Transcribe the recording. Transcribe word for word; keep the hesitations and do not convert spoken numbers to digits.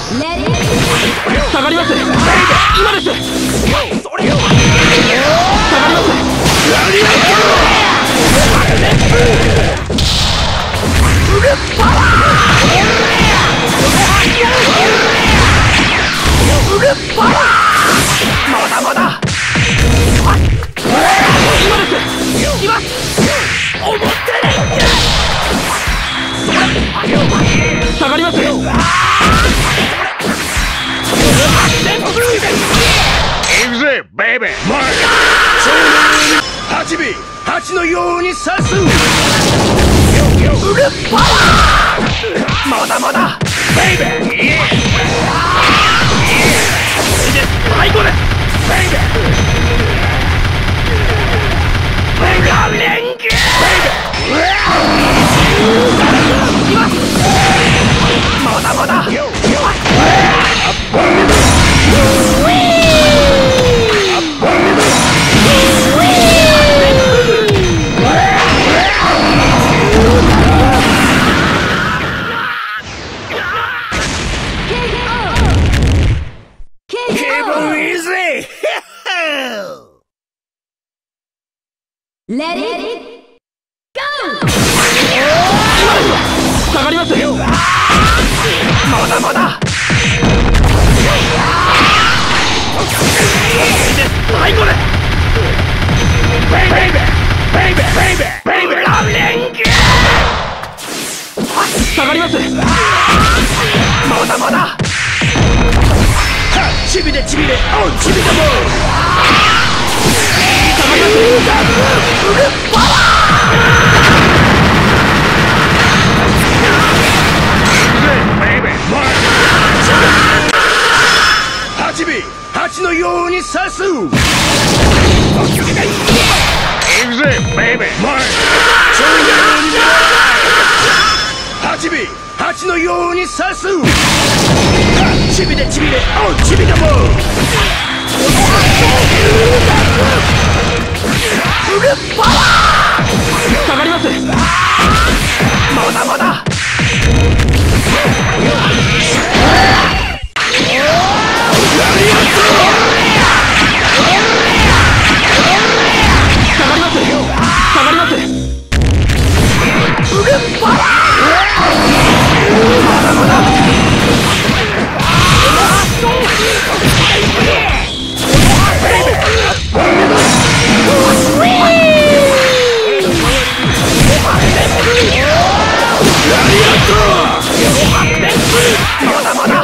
下がります。今です。下がります。まだまだ。今です。いきます。思ってないんだ。下がります。 行くぜベイベー。はちびはちのように刺す。 まだまだ。 ベイベー。 最後です。 ベイベー。 ガレンゲ。まだまだ。 Let it go! 下がります。まだまだ。最後です。 ベイベーベイベーベイベーベイベーラレンゲ。下がります。まだまだ。 ちびれちびれおちびだも下がります。パワー。はちびはちのように刺す。行くぜベイベー。はちびはちのように刺す。ちびれちびれおちびだも下がります。まだまだ。下がります。下がります。まだまだ。まだまだ。